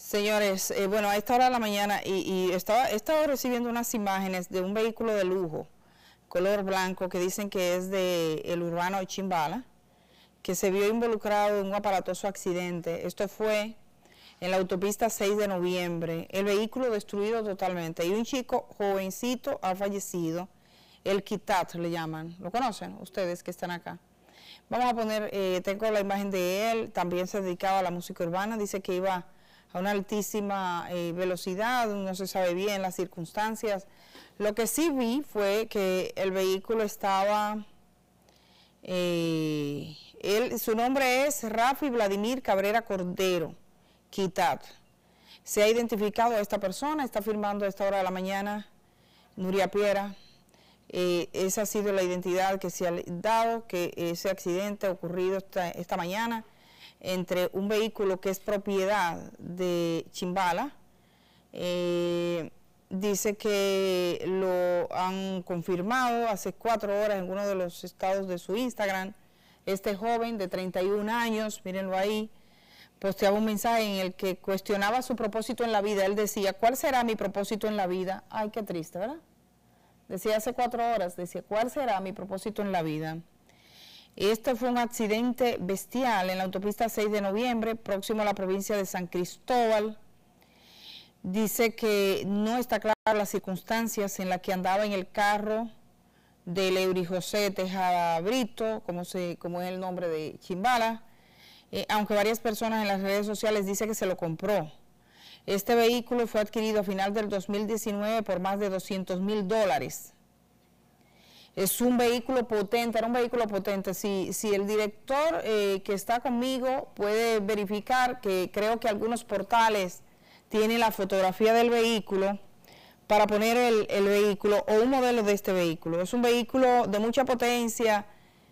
Señores, bueno, a esta hora de la mañana he estado recibiendo unas imágenes de un vehículo de lujo, color blanco, que dicen que es del urbano de Chimbala, que se vio involucrado en un aparatoso accidente. Esto fue en la autopista 6 de noviembre, el vehículo destruido totalmente. Y un chico jovencito ha fallecido, el Kitat le llaman. ¿Lo conocen ustedes que están acá? Vamos a poner, tengo la imagen de él, también se dedicaba a la música urbana, dice que iba a una altísima velocidad, no se sabe bien las circunstancias. Lo que sí vi fue que el vehículo estaba, su nombre es Rafi Vladimir Cabrera Cordero, Kitat. Se ha identificado a esta persona, está firmando a esta hora de la mañana Nuria Piera. Esa ha sido la identidad que se ha dado, que ese accidente ha ocurrido esta mañana entre un vehículo que es propiedad de Chimbala. Dice que lo han confirmado hace 4 horas en uno de los estados de su Instagram. Este joven de 31 años, mírenlo ahí, posteaba un mensaje en el que cuestionaba su propósito en la vida. Él decía, ¿cuál será mi propósito en la vida? Ay, qué triste, ¿verdad? Decía hace 4 horas, decía, ¿cuál será mi propósito en la vida? Este fue un accidente bestial en la autopista 6 de noviembre, próximo a la provincia de San Cristóbal. Dice que no está claro las circunstancias en las que andaba en el carro de Leury José Tejada Brito, como es el nombre de Chimbala, aunque varias personas en las redes sociales dicen que se lo compró. Este vehículo fue adquirido a final del 2019 por más de $200,000. Es un vehículo potente, era un vehículo potente. Si el director que está conmigo puede verificar, que creo que algunos portales tienen la fotografía del vehículo para poner el vehículo o un modelo de este vehículo. Es un vehículo de mucha potencia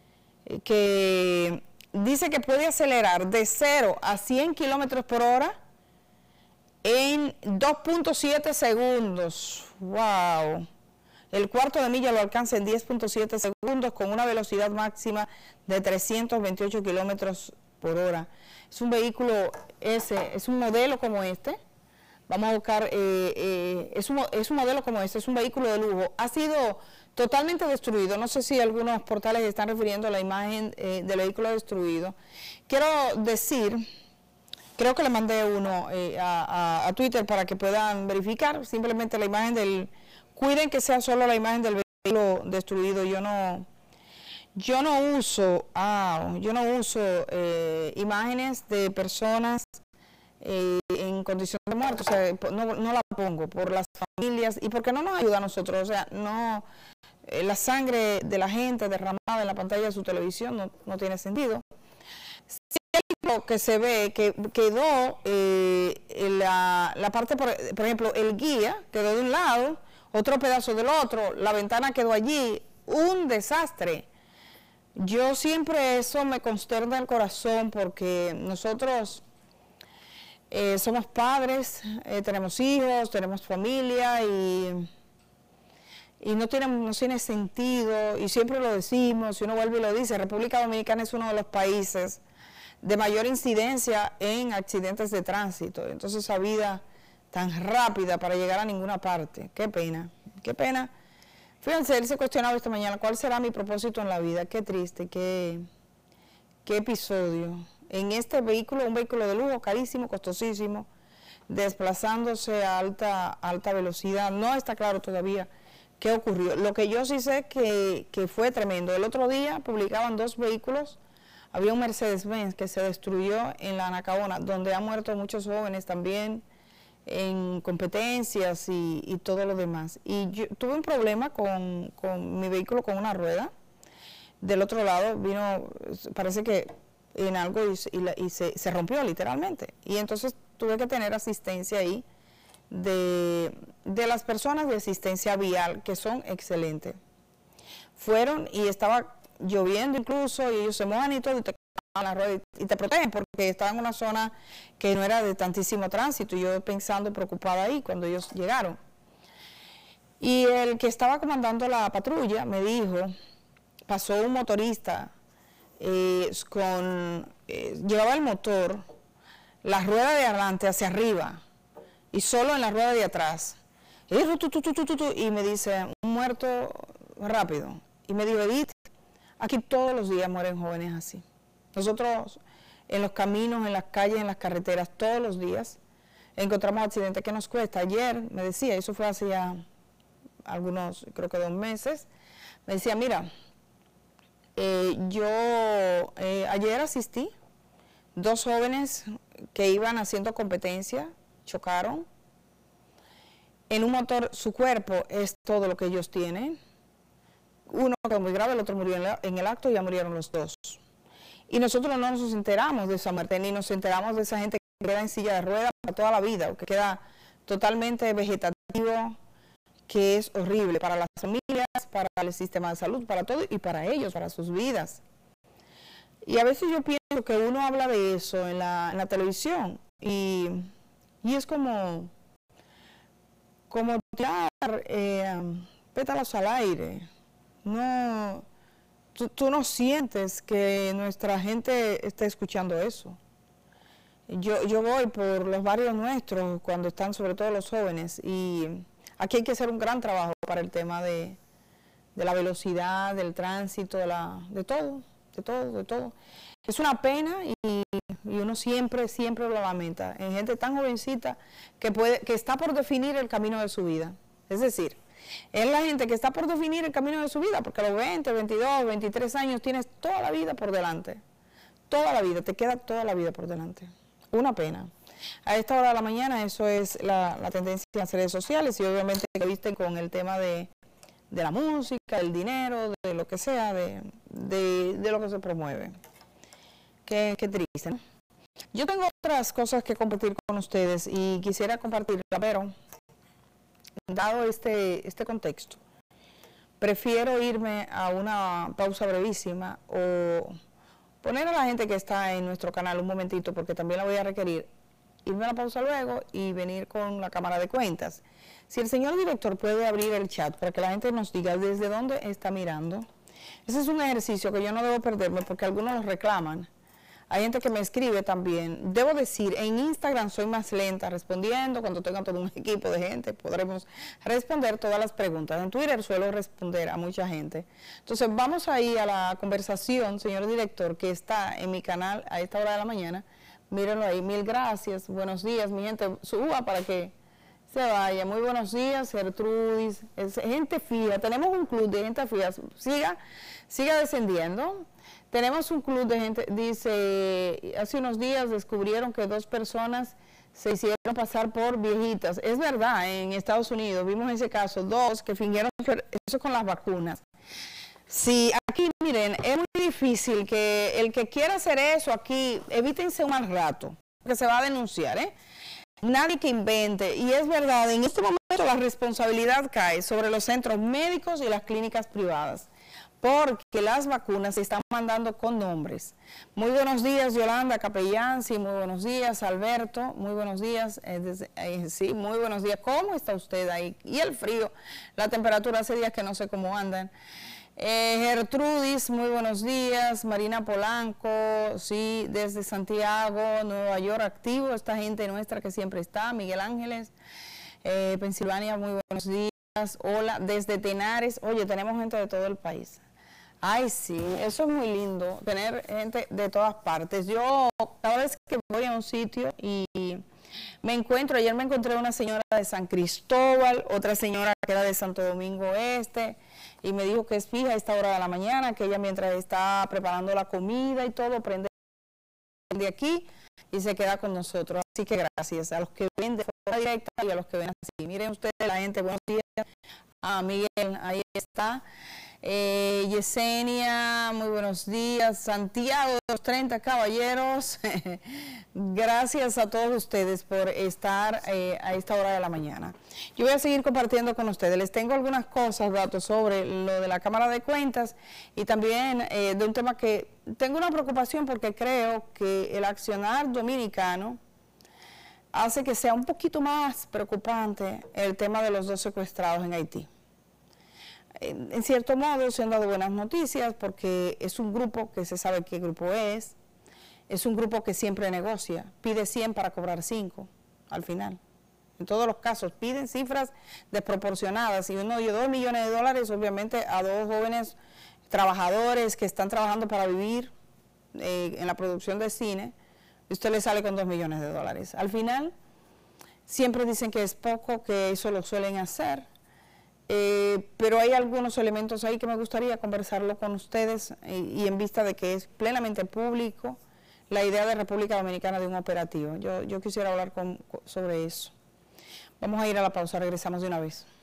que dice que puede acelerar de 0 a 100 kilómetros por hora en 2.7 segundos. ¡Wow! El cuarto de milla lo alcanza en 10.7 segundos con una velocidad máxima de 328 kilómetros por hora. Es un vehículo es un modelo como este. Vamos a buscar, es un modelo como este, es un vehículo de lujo. Ha sido totalmente destruido. No sé si algunos portales están refiriendo a la imagen del vehículo destruido. Quiero decir, creo que le mandé uno a Twitter para que puedan verificar simplemente la imagen del... Cuiden que sea solo la imagen del vehículo destruido. Yo no uso imágenes de personas en condición de muerte, o sea, no la pongo por las familias y porque no nos ayuda a nosotros, o sea, no, la sangre de la gente derramada en la pantalla de su televisión no tiene sentido. Si lo que se ve que quedó la parte, por ejemplo, el guía quedó de un lado, otro pedazo del otro, la ventana quedó allí, un desastre. Yo siempre eso me consterna el corazón porque nosotros somos padres, tenemos hijos, tenemos familia y no tiene sentido, y siempre lo decimos, y uno vuelve y lo dice, República Dominicana es uno de los países de mayor incidencia en accidentes de tránsito. Entonces esa vida tan rápida para llegar a ninguna parte, qué pena, qué pena. Fíjense, él se cuestionaba esta mañana, ¿cuál será mi propósito en la vida? Qué triste, qué episodio. En este vehículo, un vehículo de lujo, carísimo, costosísimo, desplazándose a alta velocidad. No está claro todavía qué ocurrió. Lo que yo sí sé que fue tremendo. El otro día publicaban 2 vehículos. Había un Mercedes-Benz que se destruyó en la Anacaona, donde han muerto muchos jóvenes también en competencias y todo lo demás. Y yo tuve un problema con mi vehículo, con una rueda. Del otro lado vino, parece que en algo y se rompió literalmente. Y entonces tuve que tener asistencia ahí de las personas de asistencia vial, que son excelentes. Fueron y estaba lloviendo incluso, y ellos se mojan y todo, y te la rueda y te protegen, porque estaba en una zona que no era de tantísimo tránsito, y yo pensando y preocupada ahí cuando ellos llegaron. Y el que estaba comandando la patrulla me dijo, pasó un motorista llevaba el motor, la rueda de adelante hacia arriba y solo en la rueda de atrás. Y me dice, un muerto rápido. Y me dijo, Edith, aquí todos los días mueren jóvenes así. Nosotros en los caminos, en las calles, en las carreteras, todos los días encontramos accidentes que nos cuesta. Ayer me decía, eso fue hace ya algunos, creo que 2 meses, me decía, mira, yo ayer asistí, 2 jóvenes que iban haciendo competencia, chocaron. En un motor, su cuerpo es todo lo que ellos tienen. Uno quedó muy grave, el otro murió en el acto y ya murieron los 2. Y nosotros no nos enteramos de esa muerte, ni nos enteramos de esa gente que queda en silla de ruedas para toda la vida, o que queda totalmente vegetativo, que es horrible para las familias, para el sistema de salud, para todo y para ellos, para sus vidas. Y a veces yo pienso que uno habla de eso en la televisión y es como tirar pétalos al aire. No, tú no sientes que nuestra gente esté escuchando eso. Yo voy por los barrios nuestros cuando están sobre todo los jóvenes y aquí hay que hacer un gran trabajo para el tema de la velocidad, del tránsito, de todo. Es una pena y uno siempre lo lamenta en gente tan jovencita que está por definir el camino de su vida. Es decir, es la gente que está por definir el camino de su vida, porque a los 20, 22, 23 años tienes toda la vida por delante. Toda la vida, te queda toda la vida por delante. Una pena. A esta hora de la mañana eso es la tendencia en las redes sociales y obviamente que visten con el tema de la música, del dinero, de lo que sea, de lo que se promueve. Qué triste, ¿no? Yo tengo otras cosas que compartir con ustedes y quisiera compartirla, pero dado este contexto, prefiero irme a una pausa brevísima o poner a la gente que está en nuestro canal un momentito, porque también la voy a requerir, irme a la pausa luego y venir con la cámara de cuentas. Si el señor director puede abrir el chat para que la gente nos diga desde dónde está mirando. Ese es un ejercicio que yo no debo perderme porque algunos lo reclaman. Hay gente que me escribe también. Debo decir, en Instagram soy más lenta respondiendo. Cuando tenga todo un equipo de gente podremos responder todas las preguntas. En Twitter suelo responder a mucha gente. Entonces vamos ahí a la conversación, señor director, que está en mi canal a esta hora de la mañana. Mírenlo ahí. 1000 gracias. Buenos días, mi gente. Suba para que se vaya. Muy buenos días, Gertrudis. Es gente fija. Tenemos un club de gente fija. Siga descendiendo. Tenemos un club de gente, dice, hace unos días descubrieron que 2 personas se hicieron pasar por viejitas. Es verdad, en Estados Unidos vimos ese caso, 2 que fingieron eso con las vacunas. Sí, aquí miren, es muy difícil que el que quiera hacer eso aquí, evítense un mal rato, que se va a denunciar, ¿eh? Nadie que invente, y es verdad, en este momento la responsabilidad cae sobre los centros médicos y las clínicas privadas, porque las vacunas se están mandando con nombres. Muy buenos días, Yolanda Capellán, sí, muy buenos días, Alberto, muy buenos días, sí, muy buenos días, ¿cómo está usted ahí? Y el frío, la temperatura, hace días que no sé cómo andan. Gertrudis, muy buenos días, Marina Polanco, sí, desde Santiago, Nueva York, activo, esta gente nuestra que siempre está, Miguel Ángeles, Pensilvania, muy buenos días, hola, desde Tenares, oye, tenemos gente de todo el país. Ay, sí, eso es muy lindo, tener gente de todas partes. Yo, cada vez que voy a un sitio y ayer me encontré una señora de San Cristóbal, otra señora que era de Santo Domingo Este, y me dijo que es fija a esta hora de la mañana, que ella mientras está preparando la comida y todo, prende de aquí y se queda con nosotros. Así que gracias a los que ven de forma directa y a los que ven así. Miren ustedes, la gente, buenos días. Miguel, ahí está. Yesenia, muy buenos días. Santiago de los 30 caballeros. Gracias a todos ustedes por estar a esta hora de la mañana. Yo voy a seguir compartiendo con ustedes. Les tengo algunas cosas, datos sobre lo de la Cámara de Cuentas y también de un tema que tengo una preocupación porque creo que el accionar dominicano hace que sea un poquito más preocupante el tema de los 2 secuestrados en Haití. En cierto modo se han dado buenas noticias porque es un grupo que se sabe qué grupo es es un grupo que siempre negocia, pide 100 para cobrar 5 al final. En todos los casos piden cifras desproporcionadas y uno oye 2 millones de dólares, obviamente a 2 jóvenes trabajadores que están trabajando para vivir en la producción de cine, y usted le sale con 2 millones de dólares. Al final, siempre dicen que es poco, que eso lo suelen hacer, pero hay algunos elementos ahí que me gustaría conversarlo con ustedes y en vista de que es plenamente público la idea de República Dominicana de un operativo. Yo quisiera hablar sobre eso. Vamos a ir a la pausa, regresamos de una vez.